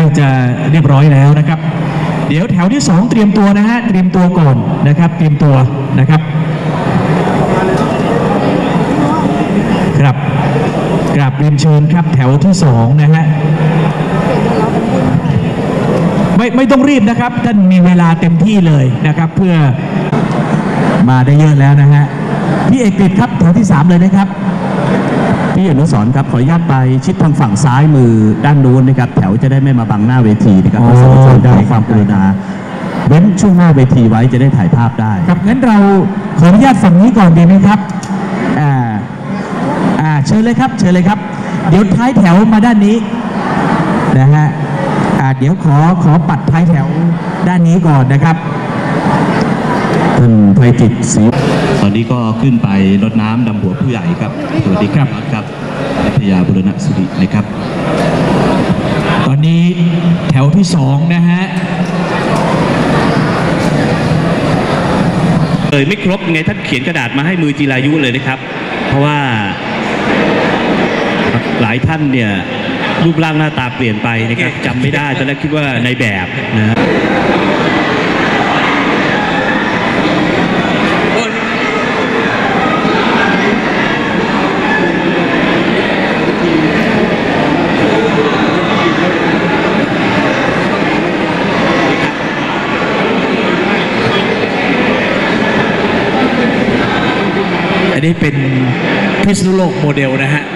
จะเรียบร้อยแล้วนะครับเดี๋ยวแถวที่2เตรียมตัวนะฮะเตรียมตัวก่อนนะครับเตรียมตัวนะครับครับกราบเรียนเชิญครับแถวที่2นะฮะไม่ต้องรีบนะครับท่านมีเวลาเต็มที่เลยนะครับเพื่อมาได้เยอะแล้วนะฮะพี่เอกฤษครับแถวที่3เลยนะครับพี่อนุสรณ์ครับขออนุญาตไปชิดทางฝั่งซ้ายมือด้านนู้นนะครับแถวจะได้ไม่มาบังหน้าเวทีนะครับท่านสมาชิกได้ความกรุณาเว้นช่วงหน้าเวทีไว้จะได้ถ่ายภาพได้ครับงั้นเราขออนุญาตฝั่งนี้ก่อนดีไหมครับเชิญเลยครับเชิญเลยครับเดี๋ยวท้ายแถวมาด้านนี้นะฮะเดี๋ยวขอปัดท้ายแถวด้านนี้ก่อนนะครับท่านไพจิตรศรีตอนนี้ก็ขึ้นไปรดน้ำดำหัวผู้ใหญ่ครับสวัสดีครับครับพัทยาบุรณสุรินะครับตอนนี้แถวที่2นะฮะไม่ครบไงท่านเขียนกระดาษมาให้มือจีรายุเลยนะครับเพราะว่าหลายท่านเนี่ยรูปร่างหน้าตาเปลี่ยนไปนะครับจำไม่ได้ตอนแรกคิดว่าในแบบนะฮะอันนี้เป็นพิษณุโลกโมเดลนะฮะ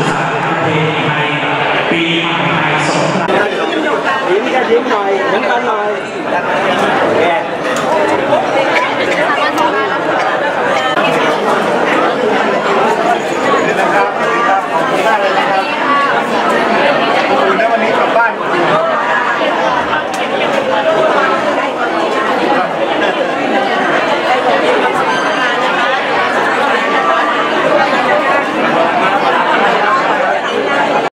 ยิ้มหน่อยเหมือนกันหน่อย